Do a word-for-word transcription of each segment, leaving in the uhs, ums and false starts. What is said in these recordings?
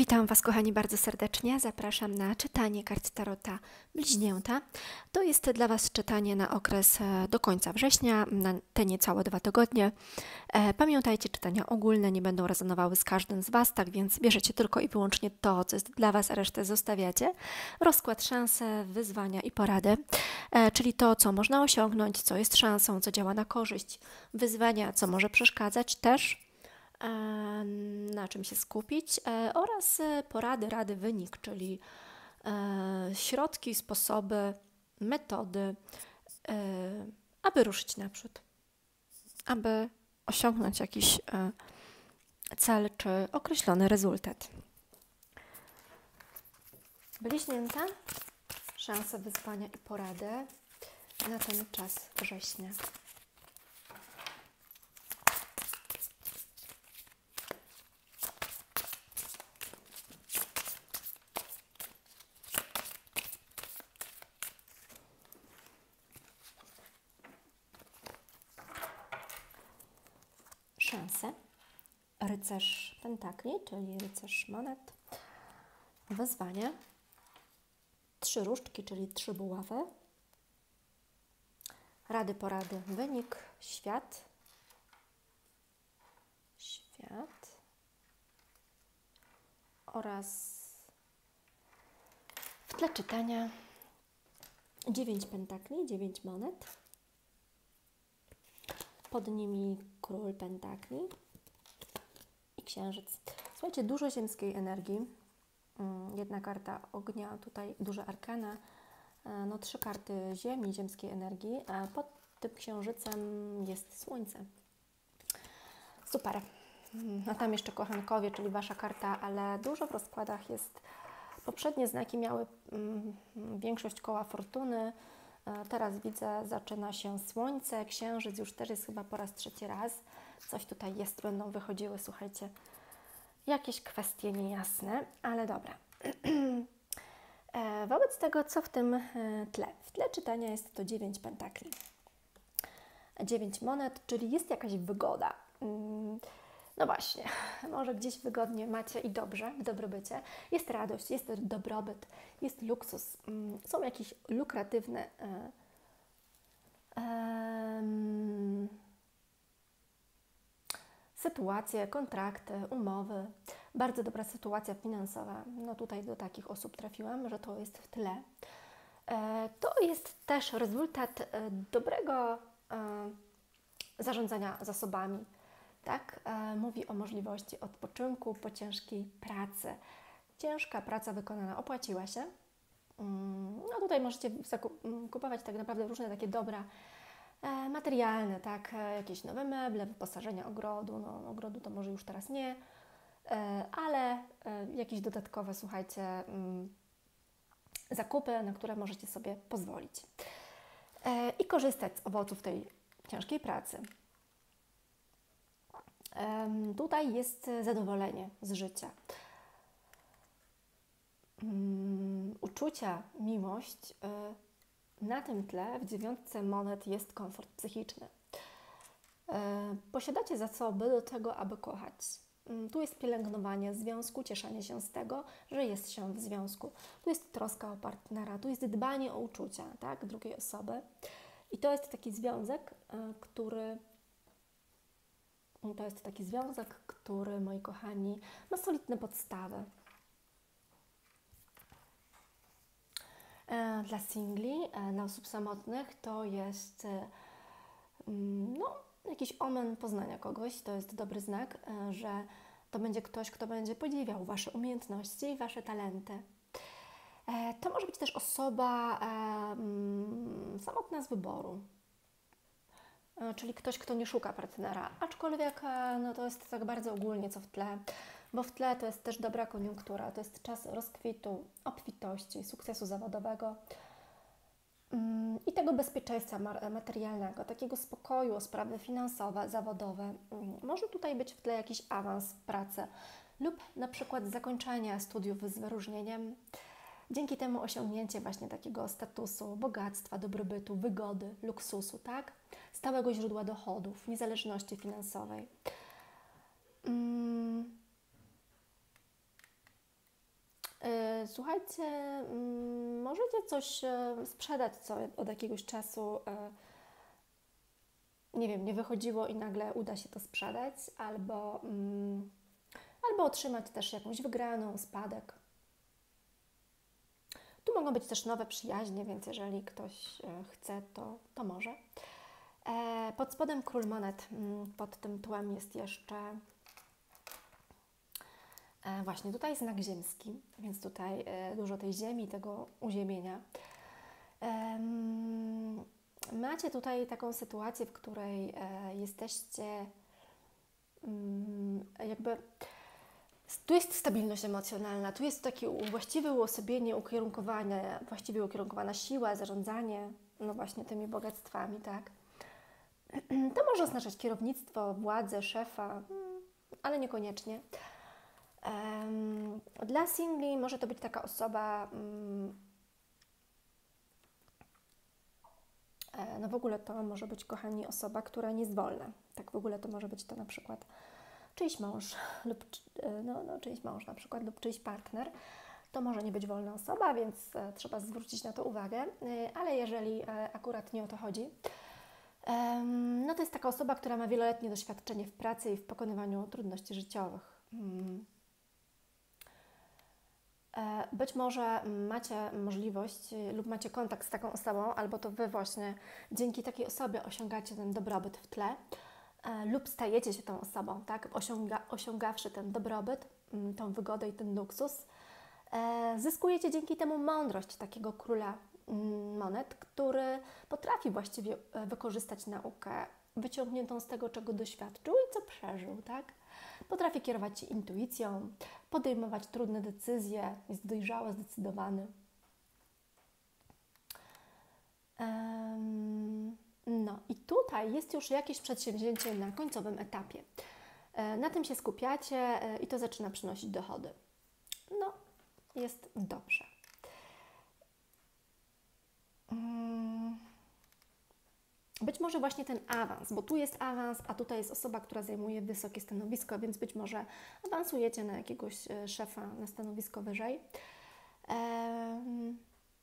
Witam Was, kochani, bardzo serdecznie. Zapraszam na czytanie kart Tarota Bliźnięta. To jest dla Was czytanie na okres e, do końca września, na te niecałe dwa tygodnie. E, Pamiętajcie, czytania ogólne nie będą rezonowały z każdym z Was, tak więc bierzecie tylko i wyłącznie to, co jest dla Was, a resztę zostawiacie. Rozkład, szanse, wyzwania i porady, e, czyli to, co można osiągnąć, co jest szansą, co działa na korzyść, wyzwania, co może przeszkadzać też, na czym się skupić, oraz porady, rady, wynik, czyli środki, sposoby, metody, aby ruszyć naprzód, aby osiągnąć jakiś cel czy określony rezultat. Bliźnięta, szanse, wyzwania i porady na ten czas września. Szanse. Rycerz pentakli, czyli rycerz monet. Wyzwanie. Trzy różdżki, czyli trzy buławy. Rady, porady, wynik. Świat. Świat. Oraz w tle czytania dziewięć pentakli, dziewięć monet. Pod nimi król pentakli i księżyc. Słuchajcie, dużo ziemskiej energii. Jedna karta ognia, tutaj duże arkana. No, trzy karty ziemi, ziemskiej energii. A pod tym księżycem jest słońce. Super. No tam jeszcze kochankowie, czyli Wasza karta, ale dużo w rozkładach jest. Poprzednie znaki miały mm, większość koła fortuny. Teraz widzę, zaczyna się słońce, księżyc już też jest chyba po raz trzeci raz. Coś tutaj jest, będą wychodziły, słuchajcie, jakieś kwestie niejasne, ale dobra. Wobec tego, co w tym tle? W tle czytania jest to dziewięć pentakli. dziewięć monet, czyli jest jakaś wygoda. No właśnie, może gdzieś wygodnie macie i dobrze, w dobrobycie. Jest radość, jest dobrobyt, jest luksus, są jakieś lukratywne um, sytuacje, kontrakty, umowy. Bardzo dobra sytuacja finansowa. No tutaj do takich osób trafiłam, że to jest w tle. E, to jest też rezultat dobrego e, zarządzania zasobami. Tak, e, mówi o możliwości odpoczynku po ciężkiej pracy. Ciężka praca wykonana opłaciła się. Mm, no tutaj możecie kupować tak naprawdę różne takie dobra e, materialne, tak, e, jakieś nowe meble, wyposażenie ogrodu. No, ogrodu to może już teraz nie, e, ale e, jakieś dodatkowe, słuchajcie, mm, zakupy, na które możecie sobie pozwolić. E, I korzystać z owoców tej ciężkiej pracy. Tutaj jest zadowolenie z życia. Uczucia, miłość. Na tym tle w dziewiątce monet jest komfort psychiczny. Posiadacie zasoby do tego, aby kochać. Tu jest pielęgnowanie związku, cieszenie się z tego, że jest się w związku. Tu jest troska o partnera, tu jest dbanie o uczucia, tak, drugiej osoby. I to jest taki związek, który To jest taki związek, który, moi kochani, ma solidne podstawy. Dla singli, dla osób samotnych to jest no, jakiś omen poznania kogoś. To jest dobry znak, że to będzie ktoś, kto będzie podziwiał Wasze umiejętności i Wasze talenty. To może być też osoba samotna z wyboru. Czyli ktoś, kto nie szuka partnera, aczkolwiek no to jest tak bardzo ogólnie, co w tle, bo w tle to jest też dobra koniunktura, to jest czas rozkwitu, obfitości, sukcesu zawodowego i tego bezpieczeństwa materialnego, takiego spokoju o sprawy finansowe, zawodowe. Może tutaj być w tle jakiś awans w pracy lub na przykład zakończenie studiów z wyróżnieniem. Dzięki temu osiągnięcie właśnie takiego statusu, bogactwa, dobrobytu, wygody, luksusu, tak? Stałego źródła dochodów, niezależności finansowej. Słuchajcie, mm, możecie coś e, sprzedać, co od jakiegoś czasu, e, nie wiem, nie wychodziło i nagle uda się to sprzedać, albo, mm, albo otrzymać też jakąś wygraną, spadek. Tu mogą być też nowe przyjaźnie, więc jeżeli ktoś e, chce, to, to może. E, pod spodem król monet, mm, pod tym tłem jest jeszcze e, właśnie tutaj znak ziemski, więc tutaj e, dużo tej ziemi, tego uziemienia. Em, Macie tutaj taką sytuację, w której e, jesteście mm, jakby tu jest stabilność emocjonalna, tu jest takie właściwe uosobienie, ukierunkowane, właściwie ukierunkowana siła, zarządzanie, no właśnie tymi bogactwami, tak. To może oznaczać kierownictwo, władzę, szefa, mm, ale niekoniecznie. Em, Dla singli może to być taka osoba, mm, e, no w ogóle to może być, kochani, osoba, która nie jest wolna. Tak w ogóle to może być to na przykład czyjś mąż lub e, no, no, czyjś mąż na przykład lub czyjś partner. To może nie być wolna osoba, więc e, trzeba zwrócić na to uwagę, e, ale jeżeli e, akurat nie o to chodzi, em, no to jest taka osoba, która ma wieloletnie doświadczenie w pracy i w pokonywaniu trudności życiowych. Hmm. E, Być może macie możliwość e, lub macie kontakt z taką osobą, albo to Wy właśnie dzięki takiej osobie osiągacie ten dobrobyt w tle, e, lub stajecie się tą osobą, tak? Osiąga, osiągawszy ten dobrobyt, m, tą wygodę i ten luksus, e, zyskujecie dzięki temu mądrość takiego króla mm, monet, który potrafi właściwie e, wykorzystać naukę wyciągniętą z tego, czego doświadczył i co przeżył, tak? Potrafi kierować się intuicją, podejmować trudne decyzje, jest dojrzały, zdecydowany. Em, No i tutaj jest już jakieś przedsięwzięcie na końcowym etapie. E, Na tym się skupiacie e, i to zaczyna przynosić dochody. No, jest dobrze. Mm, Być może właśnie ten awans, bo tu jest awans, a tutaj jest osoba, która zajmuje wysokie stanowisko, więc być może awansujecie na jakiegoś e, szefa na stanowisko wyżej. Em,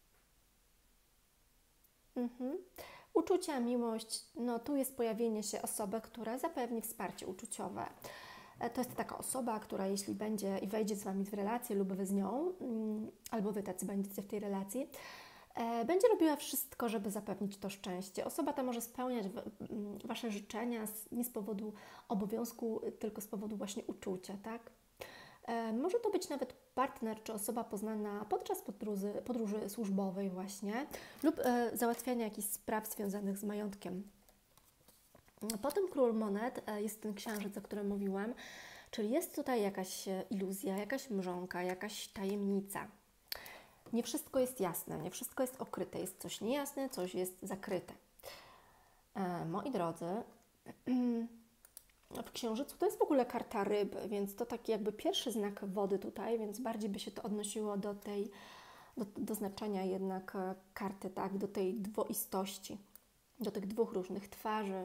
mhm. Uczucia, miłość, no tu jest pojawienie się osoby, która zapewni wsparcie uczuciowe. E, To jest taka osoba, która jeśli będzie i wejdzie z Wami w relację lub Wy z nią, mm, albo Wy tacy będziecie w tej relacji, e, będzie robiła wszystko, żeby zapewnić to szczęście. Osoba ta może spełniać w, mm, Wasze życzenia z, nie z powodu obowiązku, tylko z powodu właśnie uczucia, tak? E, Może to być nawet partner czy osoba poznana podczas podróży, podróży służbowej właśnie lub e, załatwiania jakichś spraw związanych z majątkiem. Potem król monet e, jest ten księżyc, o którym mówiłam, czyli jest tutaj jakaś e, iluzja, jakaś mrzonka, jakaś tajemnica. Nie wszystko jest jasne, nie wszystko jest okryte, jest coś niejasne, coś jest zakryte. E, moi drodzy, w księżycu to jest w ogóle karta ryb, więc to taki jakby pierwszy znak wody tutaj, więc bardziej by się to odnosiło do tej, do, do znaczenia jednak e, karty, tak, do tej dwoistości, do tych dwóch różnych twarzy.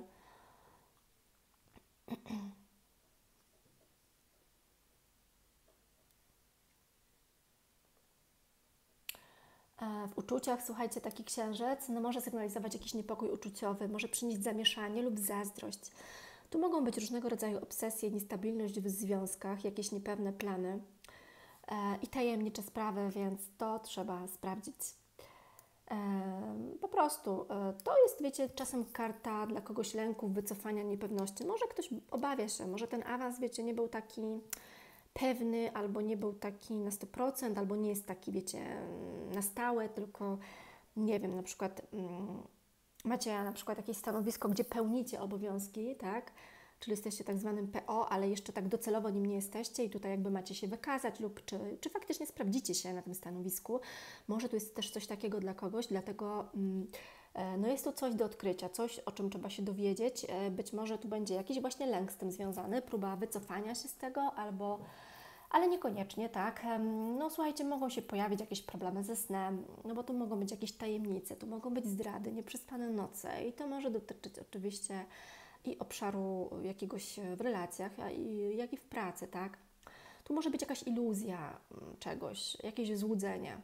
E, W uczuciach, słuchajcie, taki księżyc no może sygnalizować jakiś niepokój uczuciowy, może przynieść zamieszanie lub zazdrość. Tu mogą być różnego rodzaju obsesje, niestabilność w związkach, jakieś niepewne plany e, i tajemnicze sprawy, więc to trzeba sprawdzić. E, po prostu e, to jest, wiecie, czasem karta dla kogoś lęków, wycofania, niepewności. Może ktoś obawia się, może ten awans, wiecie, nie był taki pewny, albo nie był taki na sto procent, albo nie jest taki, wiecie, na stałe, tylko nie wiem, na przykład mm, macie na przykład jakieś stanowisko, gdzie pełnicie obowiązki, tak? Czyli jesteście tak zwanym P O, ale jeszcze tak docelowo nim nie jesteście i tutaj jakby macie się wykazać lub czy, czy faktycznie sprawdzicie się na tym stanowisku. Może tu jest też coś takiego dla kogoś, dlatego mm, e, no jest tu coś do odkrycia, coś, o czym trzeba się dowiedzieć. E, Być może tu będzie jakiś właśnie lęk z tym związany, próba wycofania się z tego albo ale niekoniecznie, tak. Em, No słuchajcie, mogą się pojawić jakieś problemy ze snem, no bo tu mogą być jakieś tajemnice, tu mogą być zdrady, nieprzespane noce i to może dotyczyć oczywiście i obszaru jakiegoś w relacjach, a i, jak i w pracy, tak. Tu może być jakaś iluzja mm, czegoś, jakieś złudzenie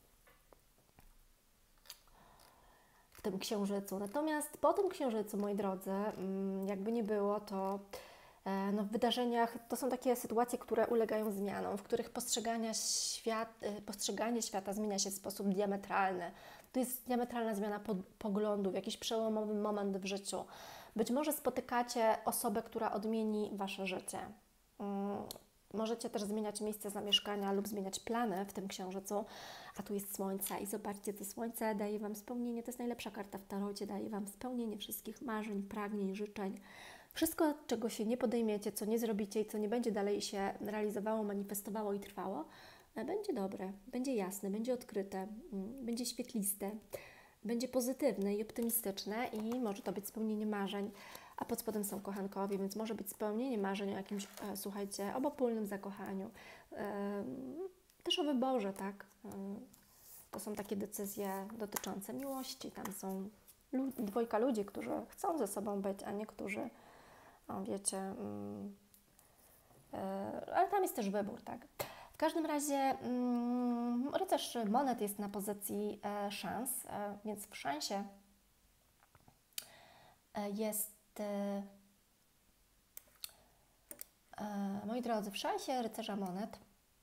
w tym księżycu. Natomiast po tym księżycu, moi drodzy, mm, jakby nie było, to e, no, w wydarzeniach to są takie sytuacje, które ulegają zmianom, w których postrzegania świat, e, postrzeganie świata zmienia się w sposób diametralny. To jest diametralna zmiana pod, poglądów, jakiś przełomowy moment w życiu. Być może spotykacie osobę, która odmieni Wasze życie. Mm, Możecie też zmieniać miejsce zamieszkania lub zmieniać plany w tym księżycu, a tu jest słońce i zobaczcie, to słońce daje Wam spełnienie, to jest najlepsza karta w tarocie, daje Wam spełnienie wszystkich marzeń, pragnień, życzeń. Wszystko, czego się nie podejmiecie, co nie zrobicie i co nie będzie dalej się realizowało, manifestowało i trwało, e, będzie dobre, będzie jasne, będzie odkryte, mm, będzie świetliste, będzie pozytywne i optymistyczne i może to być spełnienie marzeń, a pod spodem są kochankowie, więc może być spełnienie marzeń o jakimś, e, słuchajcie, obopólnym zakochaniu, e, też o wyborze, tak? E, to są takie decyzje dotyczące miłości, tam są lu- dwojga ludzi, którzy chcą ze sobą być, a niektórzy, o, wiecie, mm, e, ale tam jest też wybór, tak? W każdym razie mm, rycerz monet jest na pozycji e, szans, e, więc w szansie e, jest, e, e, moi drodzy, w szansie rycerza monet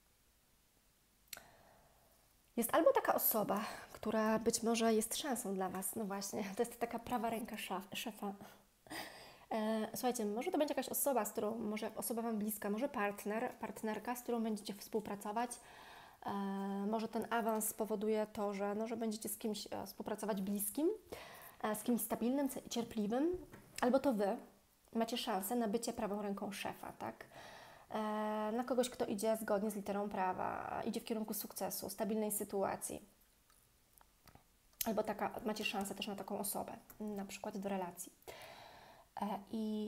jest albo taka osoba, która być może jest szansą dla Was, no właśnie, to jest taka prawa ręka szaf, szefa. E, Słuchajcie, może to będzie jakaś osoba, z którą, może osoba Wam bliska, może partner, partnerka, z którą będziecie współpracować. E, może ten awans spowoduje to, że, no, że będziecie z kimś e, współpracować bliskim, e, z kimś stabilnym, c- cierpliwym, albo to Wy macie szansę na bycie prawą ręką szefa, tak? E, na kogoś, kto idzie zgodnie z literą prawa, idzie w kierunku sukcesu, stabilnej sytuacji. Albo taka, macie szansę też na taką osobę, na przykład w relacji. E, I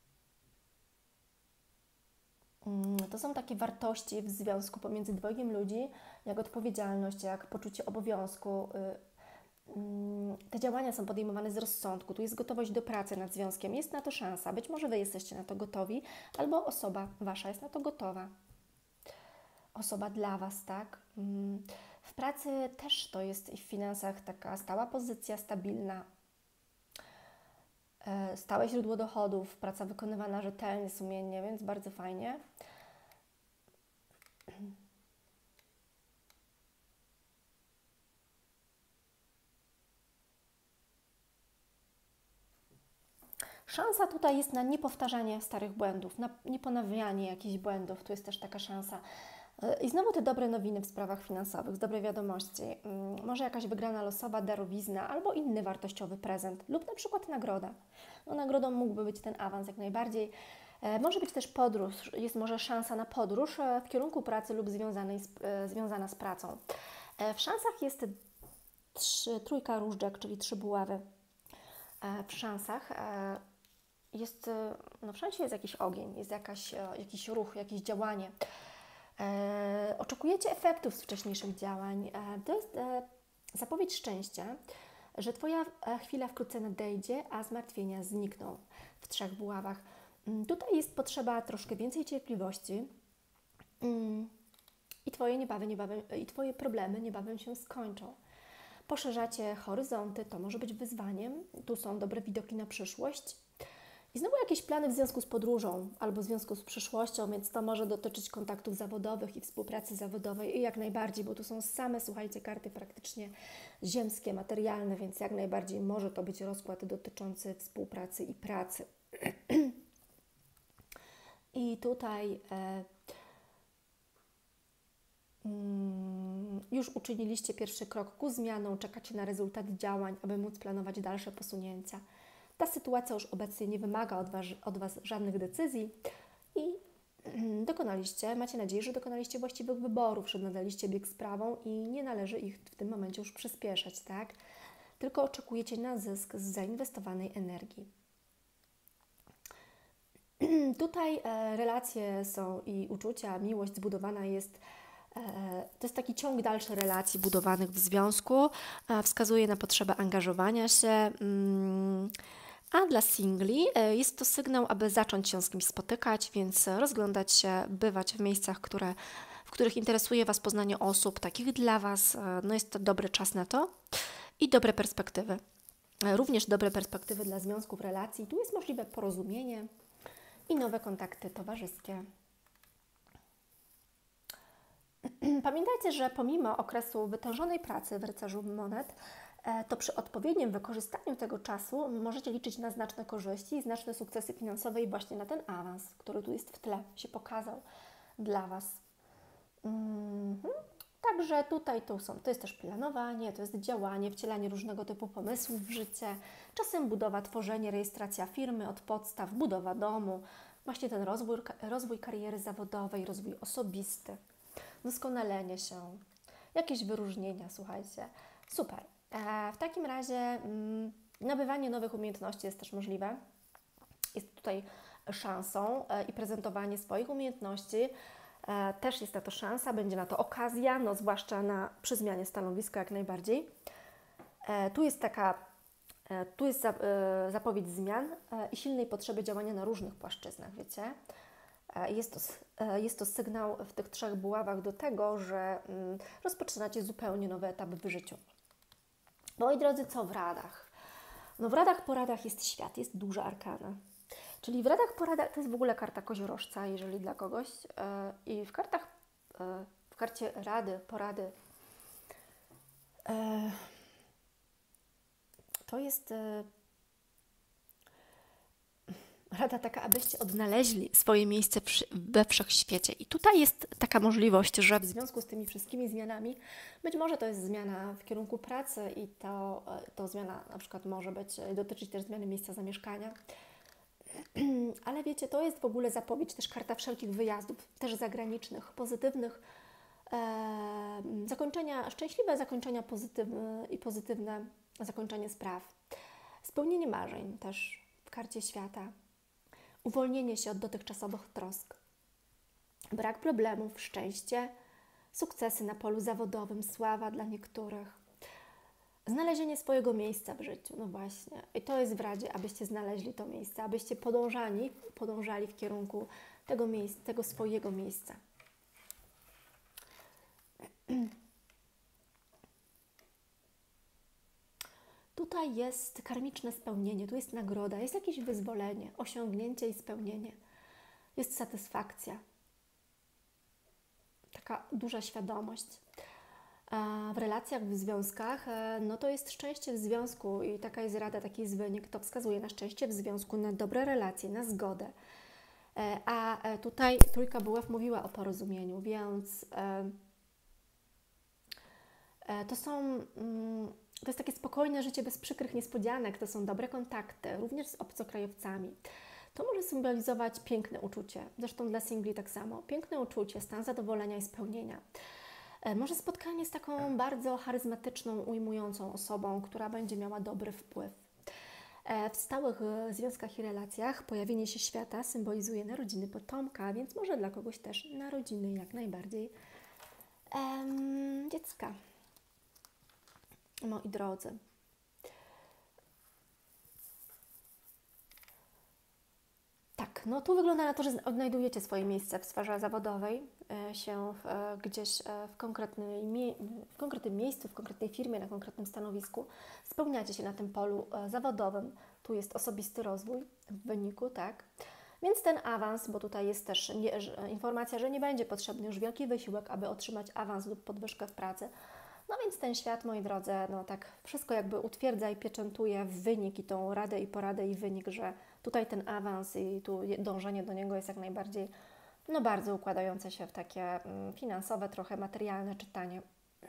mm, to są takie wartości w związku pomiędzy dwojgiem ludzi, jak odpowiedzialność, jak poczucie obowiązku. y, mm, Te działania są podejmowane z rozsądku, tu jest gotowość do pracy nad związkiem, jest na to szansa. Być może Wy jesteście na to gotowi, albo osoba Wasza jest na to gotowa. Osoba dla Was, tak? Mm, W pracy też to jest i w finansach taka stała pozycja, stabilna, e, stałe źródło dochodów, praca wykonywana rzetelnie, sumiennie, więc bardzo fajnie. Szansa tutaj jest na niepowtarzanie starych błędów, na nieponawianie jakichś błędów. Tu jest też taka szansa. E, I znowu te dobre nowiny w sprawach finansowych, dobre wiadomości. Mm, Może jakaś wygrana losowa darowizna albo inny wartościowy prezent lub na przykład nagroda. No, nagrodą mógłby być ten awans jak najbardziej. E, Może być też podróż, jest może szansa na podróż e, w kierunku pracy lub związanej z, e, związana z pracą. E, W szansach jest trzy, trójka różdżek, czyli trzy buławy. E, W szansach e, jest, e, no w szansie jest jakiś ogień, jest jakaś, e, jakiś ruch, jakieś działanie. E, oczekujecie efektów z wcześniejszych działań. E, to jest e, zapowiedź szczęścia, że Twoja e, chwila wkrótce nadejdzie, a zmartwienia znikną w trzech buławach. Mm, Tutaj jest potrzeba troszkę więcej cierpliwości mm, i Twoje, niebawem, niebawem, i Twoje problemy niebawem się skończą. Poszerzacie horyzonty, to może być wyzwaniem. Tu są dobre widoki na przyszłość. I znowu jakieś plany w związku z podróżą albo w związku z przyszłością, więc to może dotyczyć kontaktów zawodowych i współpracy zawodowej i jak najbardziej, bo tu są same, słuchajcie, karty praktycznie ziemskie, materialne, więc jak najbardziej może to być rozkład dotyczący współpracy i pracy. I tutaj e, mm, już uczyniliście pierwszy krok ku zmianom, czekacie na rezultat działań, aby móc planować dalsze posunięcia. Ta sytuacja już obecnie nie wymaga od Was, od was żadnych decyzji i dokonaliście, macie nadzieję, że dokonaliście właściwych wyborów, że nadaliście bieg sprawom i nie należy ich w tym momencie już przyspieszać, tak? Tylko oczekujecie na zysk z zainwestowanej energii. Tutaj e, relacje są i uczucia, miłość zbudowana jest, e, to jest taki ciąg dalszy relacji budowanych w związku, e, wskazuje na potrzebę angażowania się, mm, A dla singli e, jest to sygnał, aby zacząć się z kimś spotykać, więc rozglądać się, bywać w miejscach, które, w których interesuje Was poznanie osób takich dla Was. E, No jest to dobry czas na to i dobre perspektywy. E, Również dobre perspektywy dla związków, relacji. Tu jest możliwe porozumienie i nowe kontakty towarzyskie. Pamiętajcie, że pomimo okresu wytężonej pracy w rycerzu monet, e, to przy odpowiednim wykorzystaniu tego czasu możecie liczyć na znaczne korzyści i znaczne sukcesy finansowe i właśnie na ten awans, który tu jest w tle, się pokazał dla Was. Mhm. Także tutaj to, są, to jest też planowanie, to jest działanie, wcielanie różnego typu pomysłów w życie, czasem budowa, tworzenie, rejestracja firmy od podstaw, budowa domu, właśnie ten rozwój, rozwój kariery zawodowej, rozwój osobisty, doskonalenie się, jakieś wyróżnienia, słuchajcie. Super. E, w takim razie mm, nabywanie nowych umiejętności jest też możliwe. Jest tutaj szansą e, i prezentowanie swoich umiejętności. E, też jest na to szansa, będzie na to okazja, no zwłaszcza na, przy zmianie stanowiska jak najbardziej. E, tu jest taka, e, tu jest za, e, zapowiedź zmian e, i silnej potrzeby działania na różnych płaszczyznach, wiecie. E, jest to, e, jest to sygnał w tych trzech buławach do tego, że mm, rozpoczynacie zupełnie nowy etap w życiu. Moi drodzy, co w radach? No w radach poradach jest świat, jest duża arkana. Czyli w radach poradach to jest w ogóle karta koziorożca, jeżeli dla kogoś. E, I w kartach, e, w karcie rady, porady e, to jest e, rada taka, abyście odnaleźli swoje miejsce przy, we wszechświecie. I tutaj jest taka możliwość, że w związku z tymi wszystkimi zmianami, być może to jest zmiana w kierunku pracy i to, to zmiana na przykład może być, dotyczyć też zmiany miejsca zamieszkania. Ale wiecie, to jest w ogóle zapowiedź, też karta wszelkich wyjazdów, też zagranicznych, pozytywnych, e, zakończenia, szczęśliwe zakończenia pozytywne i pozytywne zakończenie spraw. Spełnienie marzeń też w karcie świata. Uwolnienie się od dotychczasowych trosk. Brak problemów, szczęście, sukcesy na polu zawodowym, sława dla niektórych. Znalezienie swojego miejsca w życiu, no właśnie. I to jest w Radzie, abyście znaleźli to miejsce, abyście podążali, podążali w kierunku tego miejsca, tego swojego miejsca. Tutaj jest karmiczne spełnienie, tu jest nagroda, jest jakieś wyzwolenie, osiągnięcie i spełnienie. Jest satysfakcja. Taka duża świadomość. A w relacjach, w związkach, no to jest szczęście w związku i taka jest rada, taki jest wynik, to wskazuje na szczęście w związku, na dobre relacje, na zgodę. A tutaj trójka buław mówiła o porozumieniu, więc to są, to jest takie spokojne życie bez przykrych niespodzianek, to są dobre kontakty, również z obcokrajowcami. To może symbolizować piękne uczucie, zresztą dla singli tak samo, piękne uczucie, stan zadowolenia i spełnienia. Może spotkanie z taką bardzo charyzmatyczną, ujmującą osobą, która będzie miała dobry wpływ. W stałych związkach i relacjach pojawienie się świata symbolizuje narodziny potomka, więc może dla kogoś też narodziny jak najbardziej em, dziecka. Moi drodzy. Tak, no tu wygląda na to, że odnajdujecie swoje miejsce w sferze zawodowej, e, się w, e, gdzieś e, w, konkretnej mie w konkretnym miejscu, w konkretnej firmie, na konkretnym stanowisku. Spełniacie się na tym polu e, zawodowym. Tu jest osobisty rozwój w wyniku, tak? Więc ten awans, bo tutaj jest też nie, że, informacja, że nie będzie potrzebny już wielki wysiłek, aby otrzymać awans lub podwyżkę w pracy. No więc ten świat, moi drodzy, no tak wszystko jakby utwierdza i pieczętuje w wynik i tą radę i poradę i wynik, że tutaj ten awans i tu dążenie do niego jest jak najbardziej, no bardzo układające się w takie mm, finansowe, trochę materialne czytanie.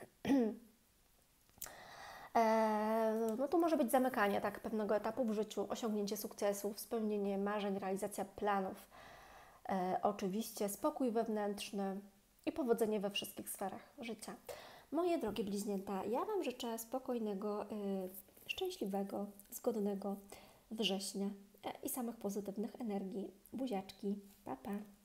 e, no tu może być zamykanie tak pewnego etapu w życiu, osiągnięcie sukcesów, spełnienie marzeń, realizacja planów, e, oczywiście spokój wewnętrzny i powodzenie we wszystkich sferach życia. Moje drogie bliźnięta, ja Wam życzę spokojnego, yy, szczęśliwego, zgodnego września yy, i samych pozytywnych energii. Buziaczki, pa, pa.